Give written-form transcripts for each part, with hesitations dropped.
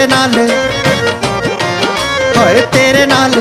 तेरे नाल होए तेरे नाल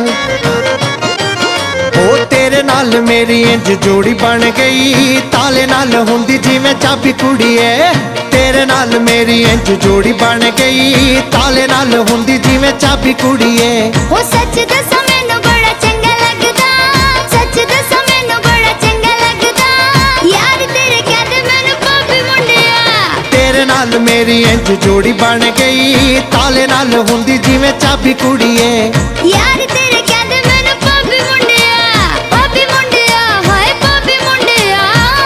ओ तेरे नाल मेरी इंज जोड़ी बन गई ताले नाल हुंदी जिवें चाबी कुड़िए तेरे नाल मेरी इंज जोड़ी बन गई ताले नाल हुंदी जिवें चाबी कुड़िए ओ सच दस मैनू बड़ा चंगा लगदा सच दस मैनू बड़ा चंगा लगदा यार तेरे कहदे मैनू भाभी मुंडिया तेरे नाल मेरी इंज जोड़ी बन गई ताले नाल हुंदी जिवें चाबी कुड़िए यार तेरे कहदे मैनू भाभी मुंडिया हाय भाभी मुंडिया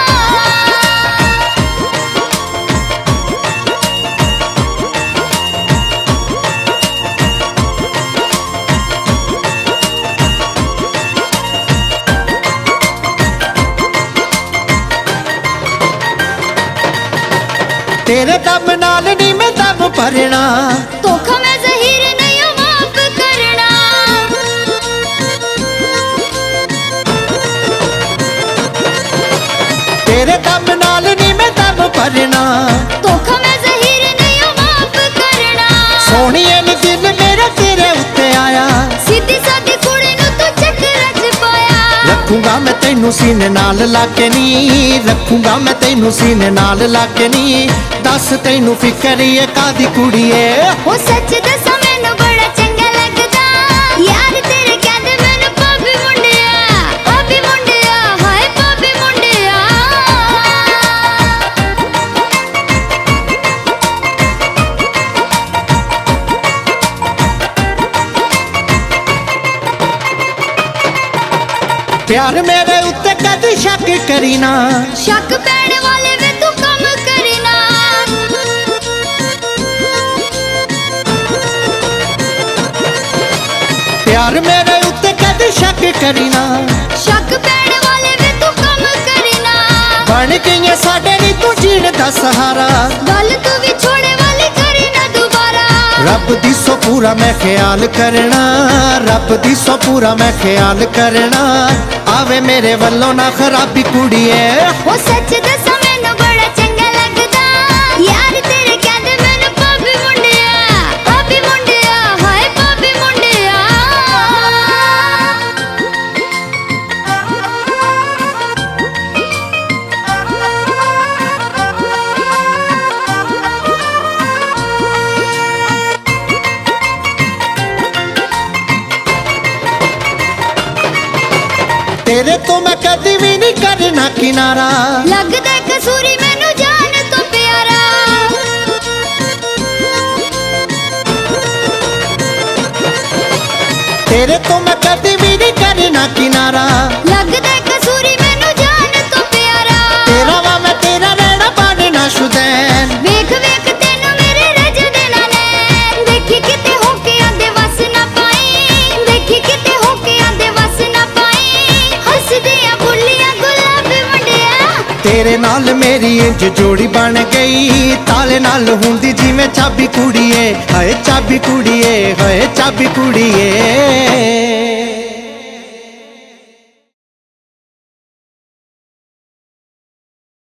तेरे दम नाल नी मैं दम भरना धोखा मैं ज़हीर नहीं हूं माफ करना तेरे दम नाल नी मैं दम भरना धोखा मैं ज़हीर नहीं हूं माफ करना सोहणिए नी दिल मेरा तेरे उत्ते आया सीधी सादी कुड़ी नू तू चक्कर च पाया रखूंगा मैं तेनू सीने नाल लाके नी रखूंगा मैं तेनू सीने नाल लाके नी दस तेनू फिकर ये कादी कुड़िए ओ सच दस मैनू बड़ा चंगा लगदा यार तेरे कहदे मैनू भाभी मुंडिया हाय भाभी मुंडिया प्यार मेरे उत्ते कदी शक करी ना शक पैण वाले वे तू कम करी ना प्यार मेरे उत्ते कदी शक करी ना शक पैण वाले वे तू कम करी ना बन गई साडे नी तू जीण दा सहारा गल तू भी छोड़े वाली करी ना दोबारा रब दी सो पूरा मैं ख्याल करना रब दी सो पूरा मैं ख्याल करना आवे मेरे वल्लों ना खराबी कुड़िए ओ सच दस मैनू बड़ा चंगा लगदा यार तेरे कहदे मैनू भाभी मुंडिया हाय भाभी मुंडिया तेरे तो मैं कदी भी नहीं करना किनारा लगदा कसूरी मैनू जान तो प्यारा तेरे तो मैं कदी भी नहीं करना किनारा लगदा कसूरी मैनू जान तो प्यारा तेरा वा मैं तेरा रहना पाना शुदैन वेख वेख तेनू मेरे रज देना ने देखी किते होके आंदे वस ना पाई देखी किते होके आंदे वस ना पाई हसदियां बुल्लियां गुलाबी मुंडिया तेरे नाल मेरी इंज जोड़ी बन गई ताले नाल हुंदी जिवें चाबी कुड़िए हाय चाबी कुड़िए